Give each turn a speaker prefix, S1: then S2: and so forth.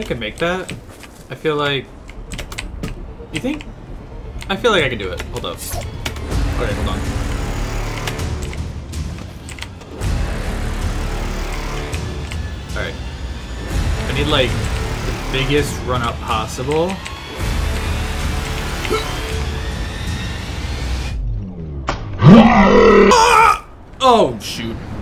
S1: I could make that? I feel like... You think? I feel like I can do it. Hold up. Okay, hold on. Alright. I need, like, the biggest run-up possible. Oh, shoot.